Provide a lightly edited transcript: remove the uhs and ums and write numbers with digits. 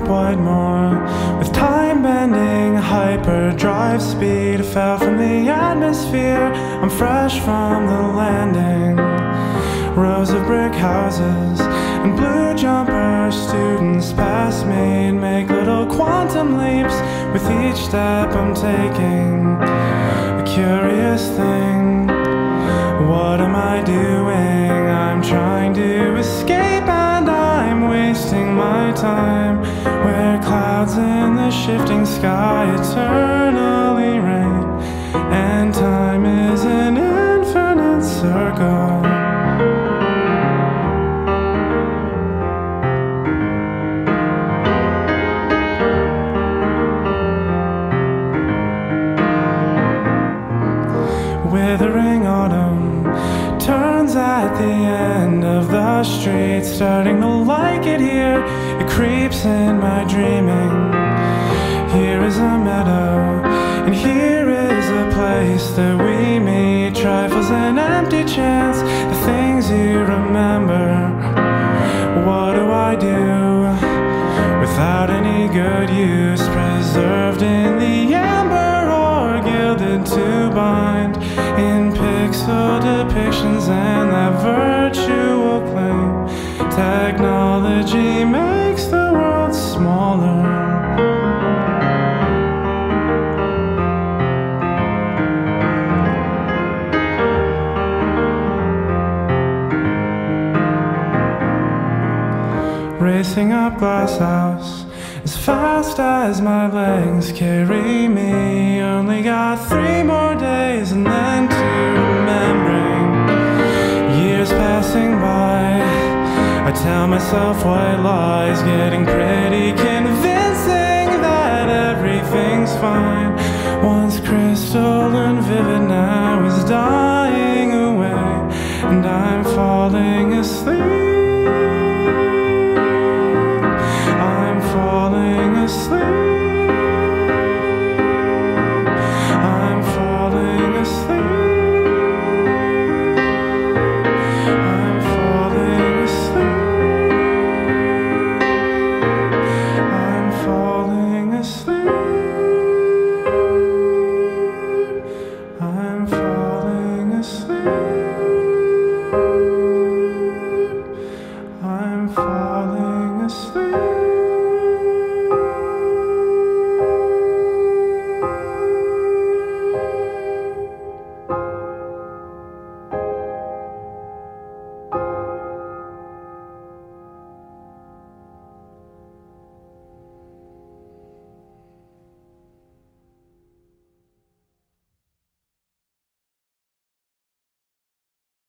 Whitemoor. With time-bending hyperdrive speed, fell from the atmosphere. I'm fresh from the landing. Rows of brick houses and blue jumper students pass me and make little quantum leaps with each step I'm taking. A curious thing, what am I doing? I'm trying to escape and I'm wasting my time, where clouds in the shifting sky eternally rain, and time is an infinite circle. Withering autumn turns at the end of the street, starting to like it here. It creeps in my dreaming. Here is a meadow, and here is a place that we meet. Trifles and empty chance, the things you remember. What do I do without any good use? Preserved in the amber or gilded to bind in pixel depictions and that virtual claim. Technology makes the world smaller. Racing up Glass House as fast as my legs carry me. Only got 3 more days and then to remembering. Years passing by, I tell myself white lies, getting pretty convincing that everything's fine. Once